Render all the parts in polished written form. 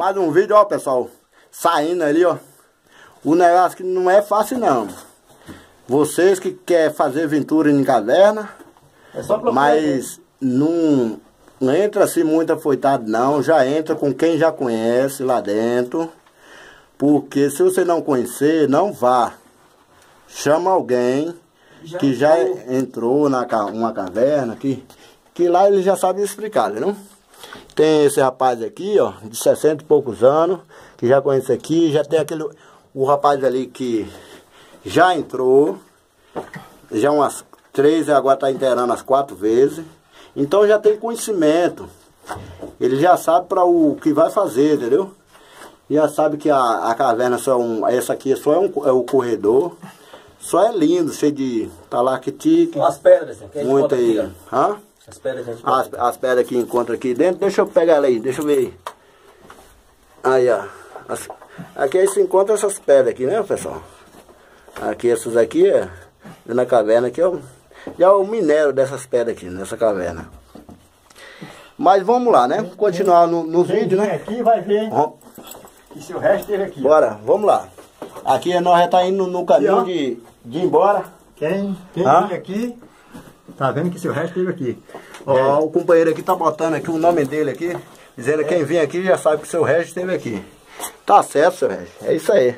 Mais um vídeo, ó, pessoal. Saindo ali, ó. O negócio que não é fácil, não. Vocês que querem fazer aventura em caverna, é só procurar, mas não entra assim muito afoitado, não. Já entra com quem já conhece lá dentro. Porque se você não conhecer, não vá. Chama alguém que já entrou numa caverna, que lá ele já sabe explicar, não? Tem esse rapaz aqui, ó, de 60 e poucos anos, que já conhece aqui. Já tem o rapaz ali que já entrou, já umas 3 e agora está inteirando as 4 vezes. Então já tem conhecimento. Ele já sabe para o que vai fazer, entendeu? Já sabe que a caverna essa aqui só é o corredor. Só é lindo, cheio de talactique. As pedras, que a gente muito aí. Aqui, hã? As pedras que a gente as pedras que encontra aqui dentro. Deixa eu pegar ela aí, deixa eu ver aí. Aí, ó. Aqui aí se encontra essas pedras aqui, né, pessoal? Aqui, essas aqui, na caverna aqui, ó. Já é o minério dessas pedras aqui, nessa caverna. Mas vamos lá, né? Continuar no vídeo, né? Aqui vai ver que se o resto teve aqui. Bora, vamos lá. Aqui nós já tá indo no caminho de ir embora. Quem vir aqui, tá vendo que se o resto teve aqui. Ó, o companheiro aqui tá botando aqui o nome dele aqui, dizendo que quem vem aqui já sabe que o seu Regis esteve aqui. Tá certo, seu Regis, é isso aí.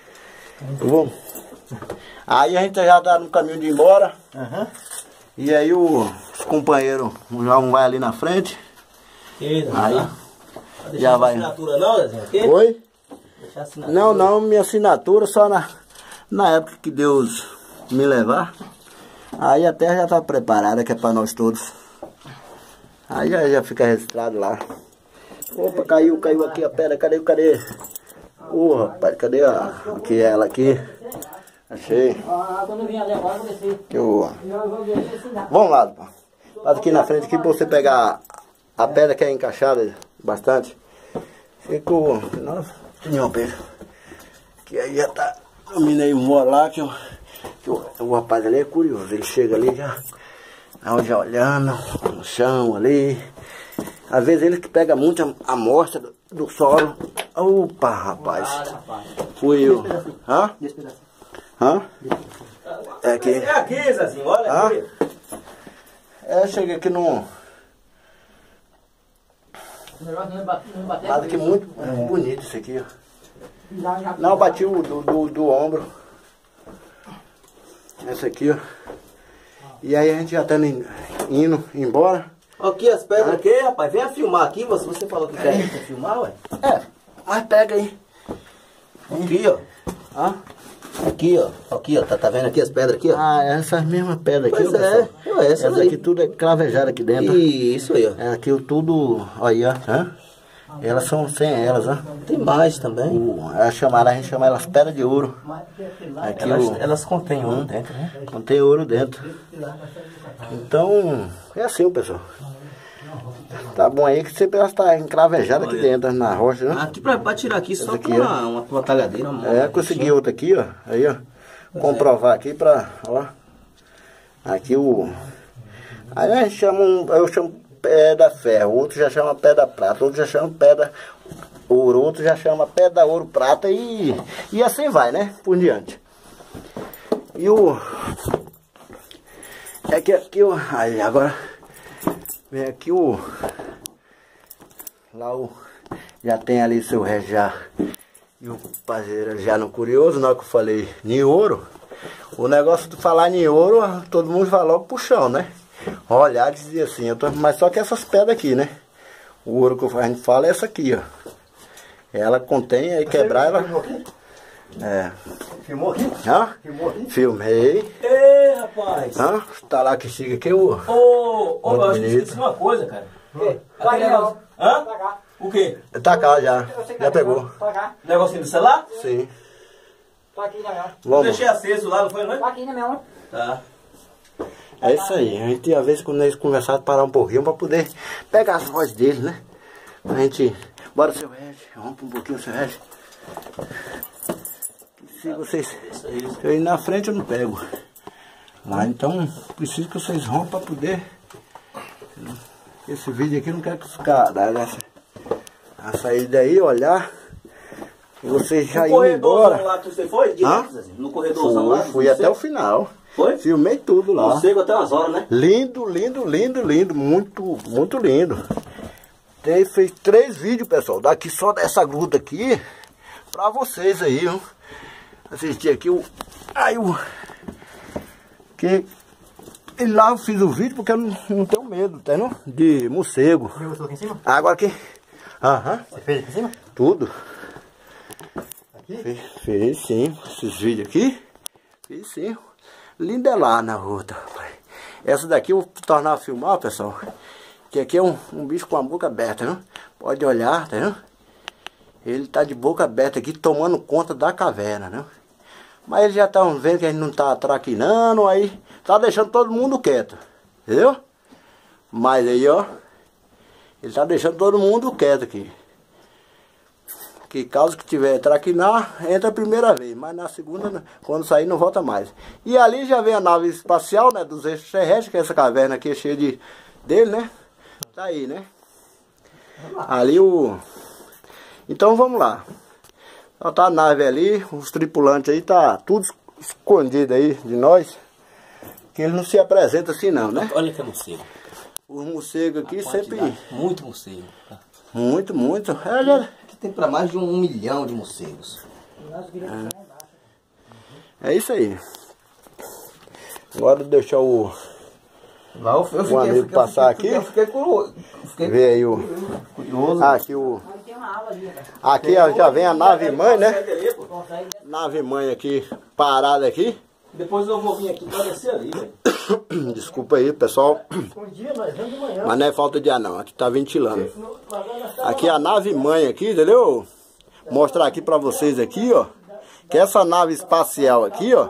Aí a gente já tá no caminho de ir embora. E aí os companheiros já vai ali na frente. Aí já vai. Assinatura não, Dezinho? Aqui? Oi? Assinatura. Não, minha assinatura só na época que Deus me levar. Aí a terra já está preparada, que é para nós todos. Aí já fica registrado lá. Opa, caiu aqui a pedra, cadê? Ô, rapaz, cadê aqui ela aqui? Achei. Quando eu vim ali agora, eu vou descer. Vamos lá, faz aqui na frente aqui para você pegar a pedra que é encaixada bastante. Ficou. Nossa, tinha pedra. Que aí já tá. Eu minei mora lá que o rapaz ali é curioso. Ele chega ali já olhando no chão ali. Às vezes ele que pega muita amostra do solo. Opa, rapaz. Fui eu. Hã? Hã? É aqui. É aqui, Zezinho, olha aqui. Cheguei aqui no. Nada que muito bonito isso aqui, ó. Não, eu bati o do ombro. Essa aqui, ó. E aí a gente já tá indo embora. Aqui as pedras aqui, rapaz. Venha filmar aqui. Você falou que quer filmar, ué? Mas pega aí. Aqui, ó. Aqui, ó. Tá vendo aqui as pedras aqui, ó? Essas mesmas pedras aqui, Pois ó, pessoal. Essa Essa aqui tudo é cravejada aqui dentro. Isso aí, ó. Aqui tudo, aí, ó. Elas são sem elas, ó. Tem mais também. A gente chama elas pedras de ouro. Aqui elas contêm ouro dentro, né? Contém ouro dentro. Então, é assim, pessoal. Tá bom aí que sempre elas tá encravejada aqui dentro, na rocha, né? Aqui pra tirar aqui só aqui, com uma talhadeira. Consegui outra aqui, ó. Aí, ó. Comprovar aqui pra, ó. Aqui aí a gente chama eu chamo pedra ferro, outro já chama pedra prata, outro já chama pedra ouro, outro já chama pedra ouro prata e assim vai, né? Por diante. E aqui aí agora vem aqui já tem ali seu Regis já e o parceiro já no curioso, na hora que eu falei em ouro, o negócio de falar em ouro, todo mundo vai logo pro chão, né? Olhar e dizer assim, mas só que essas pedras aqui, né? O ouro que a gente fala é essa aqui, ó. Ela contém, aí quebrar ela. Filmou aqui? Filmou aqui? Filmei. Ei, rapaz! Tá lá que chega aqui eu acho que esqueci uma coisa, cara. Aquele negócio. O quê? Tá cá já pegou. Negocinho do celular? Sim. Tá aqui, né? Eu deixei aceso lá, não foi, não é? Tá aqui, né, meu? Tá. É isso aí. A gente, às vezes, quando eles conversaram, parar um pouquinho pra poder pegar as vozes deles, né? A gente... Bora, seu Regis. Rompa um pouquinho, seu Regis. Se vocês... Se eu ir na frente, eu não pego. Mas, então, preciso que vocês rompam pra poder... Esse vídeo aqui não quero que ficar... saída aí, olhar. E vocês já iam embora. Lá que você foi? No corredorzão lá? Fui até o final. Foi? Filmei tudo lá. Morcego até umas horas, né? Lindo, lindo, lindo, lindo. Muito, muito lindo. Fez 3 vídeos, pessoal. Daqui só dessa gruta aqui. Pra vocês aí, viu? Assistir aqui o... E lá eu fiz o vídeo porque eu não tenho medo, tá, não? De morcego. Você gostou aqui em cima? Água aqui. Aham. Você fez aqui em cima? Tudo. Aqui? Fiz sim. Esses vídeos aqui. Fiz sim. Linda é lá na rota, rapaz. Essa daqui eu vou tornar a filmar, pessoal. Que aqui é um bicho com a boca aberta, né? Pode olhar, tá vendo? Ele tá de boca aberta aqui, tomando conta da caverna, né? Mas eles já estão vendo que a gente não tá traquinando, aí tá deixando todo mundo quieto, entendeu? Mas aí, ó, ele tá deixando todo mundo quieto aqui. Que caso que tiver traquinar, entra a primeira vez, mas na segunda, quando sair, não volta mais. E ali já vem a nave espacial, né, dos extraterrestres, que é essa caverna aqui é cheia dele, né? Tá aí, né? Ali o... Então vamos lá. Então tá a nave ali, os tripulantes aí, tá tudo escondido aí de nós. Que eles não se apresentam assim não, né? Olha que é morcego. Os morcegos aqui sempre... Muito morcego. Muito. Aqui tem para mais de 1 milhão de morcegos. É isso aí. Agora deixar o... Lá eu fiquei, amigo passar aqui. Eu fiquei curioso. Vê aí o... Curioso. Aqui o... Aqui ó, já vem a nave mãe, né? Nave mãe aqui, parada aqui. Depois eu vou vir aqui para descer ali, velho. Desculpa aí, pessoal. Um dia nós vamos de manhã. Mas não é falta de ar não, aqui tá ventilando. Aqui a nave mãe aqui, entendeu? Mostrar aqui pra vocês aqui, ó. Que essa nave espacial aqui, ó.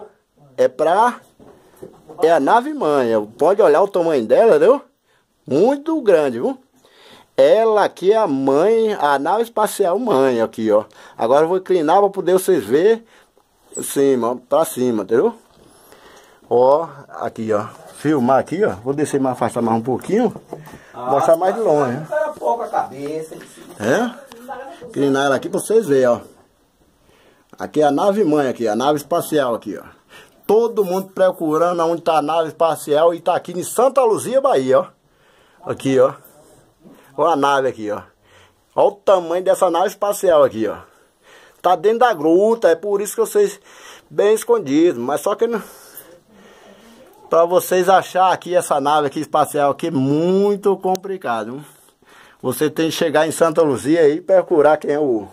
É a nave mãe. Pode olhar o tamanho dela, entendeu? Muito grande, viu? Ela aqui é a mãe, a nave espacial mãe aqui, ó. Agora eu vou inclinar para poder vocês verem cima, pra cima, entendeu? Ó, aqui, ó. Filmar aqui, ó. Vou descer mais, afastar mais um pouquinho. Mostrar mais de longe, né? Era pouco a cabeça. É? Inclinar ela aqui pra vocês verem, ó. Aqui é a nave mãe aqui, a nave espacial aqui, ó. Todo mundo procurando onde tá a nave espacial e tá aqui em Santa Luzia, Bahia, ó. Aqui, ó. Olha a nave aqui, ó. Olha o tamanho dessa nave espacial aqui, ó. Tá dentro da gruta, é por isso que vocês bem escondidos. Mas só que não... Pra vocês achar aqui essa nave aqui espacial aqui é muito complicado, viu? Você tem que chegar em Santa Luzia aí e procurar quem é o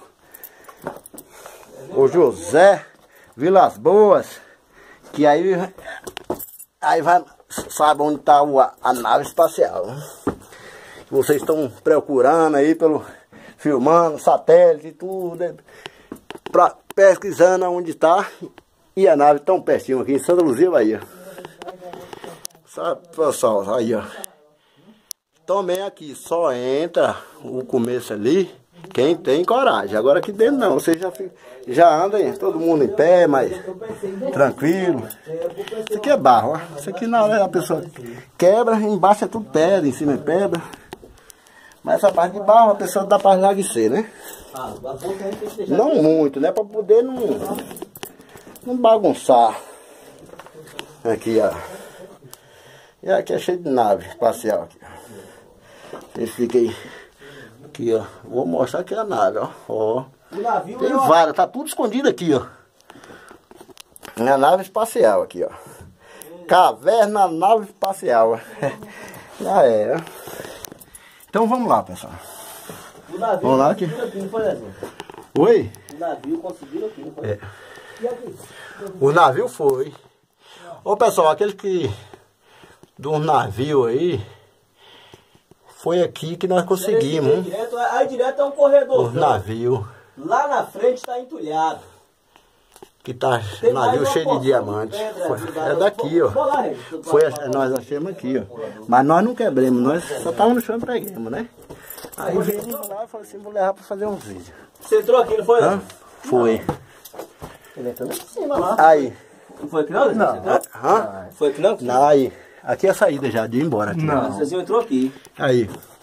José Vilas Boas. Que aí vai, sabe onde tá a nave espacial, né? Vocês estão procurando aí filmando, satélite e tudo, pesquisando onde está. E a nave tão pertinho aqui em Santa Luzia, Bahia. Sabe, pessoal, aí ó. Também aqui só entra o começo ali quem tem coragem. Agora aqui dentro não, você já anda aí, todo mundo em pé, mas tranquilo. Isso aqui é barro, ó. Isso aqui na hora a pessoa quebra, embaixo é tudo pedra, em cima é pedra. Mas essa parte de barro a pessoa dá para larguecer, né? Não muito, né? Para poder não bagunçar. Aqui, ó. E aqui é cheio de nave espacial. Aqui, ó. Vocês fiquem aí. Aqui, ó. Vou mostrar aqui a nave, ó. Tem várias, tá tudo escondido aqui, ó. A nave espacial aqui, ó. Caverna nave espacial. Já é, ó. Então vamos lá, pessoal. O navio vamos lá aqui. Não foi, né? Oi? O navio conseguiu aqui, não foi? É. O navio foi. Ô pessoal, aquele que do navio aí foi aqui que nós conseguimos. Aí direto é um corredor. O navio. Lá na frente está entulhado. Que tá navio cheio de diamantes. É daqui, ó. Nós achamos aqui, ó. Mas nós não quebramos, nós só estávamos no chão e pregamos, né? Aí viemos lá e falei assim, vou levar para fazer uns vídeos. Você entrou aqui, não foi? Hã? Foi. Ele entrou em cima lá. Aí. Não foi aqui não? Não. Hã? Foi aqui não? Não, aí. Aqui é a saída já, de ir embora aqui. Não. Você entrou aqui. Aí.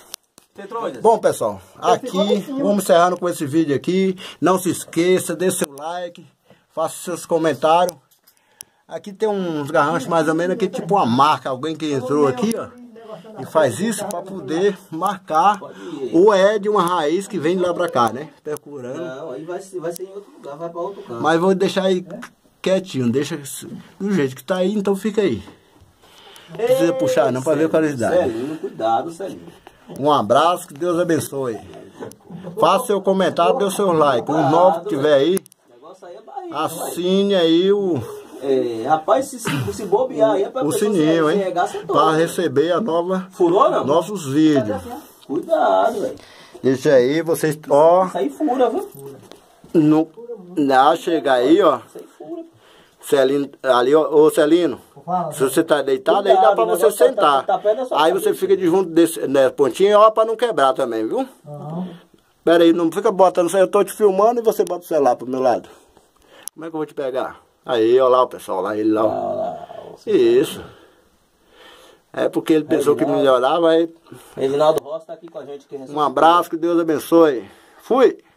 Bom, pessoal, aqui vamos encerrando com esse vídeo aqui. Não se esqueça, dê seu like, faça seus comentários. Aqui tem uns garranchos mais ou menos aqui, tipo uma marca. Alguém que entrou aqui, ó, e faz isso para poder marcar. Ou é de uma raiz que vem de lá pra cá, né? Procurando. Não, aí vai ser em outro lugar, vai pra outro canto. Mas vou deixar aí quietinho, deixa do jeito que tá aí, então fica aí. Não precisa puxar não, para ver a qualidade. Celinho, cuidado, Celinho. Um abraço, que Deus abençoe. Faça seu comentário, dê o seu like. Os novos que tiver aí, O negócio aí é barriga, assine aí o rapaz, se bobear aí é pra sininho, hein? Para receber a Furou, não? nossos vídeos. Cuidado, velho. Deixa aí, vocês, ó. Isso aí fura, viu? Chega aí, ó. Isso aí fura. Celino, ali, ó, ô Celino. Se você tá deitado, aí dá pra você sentar. Aí você fica de junto desse pontinho, ó, pra não quebrar também, viu? Pera aí, não fica botando, eu tô te filmando e você bota o celular pro meu lado. Como é que eu vou te pegar? Aí, ó lá o pessoal, lá ele lá. Isso. É porque ele pensou que melhorava, aí... Reginaldo Rossi tá aqui com a gente. Um abraço, que Deus abençoe. Fui!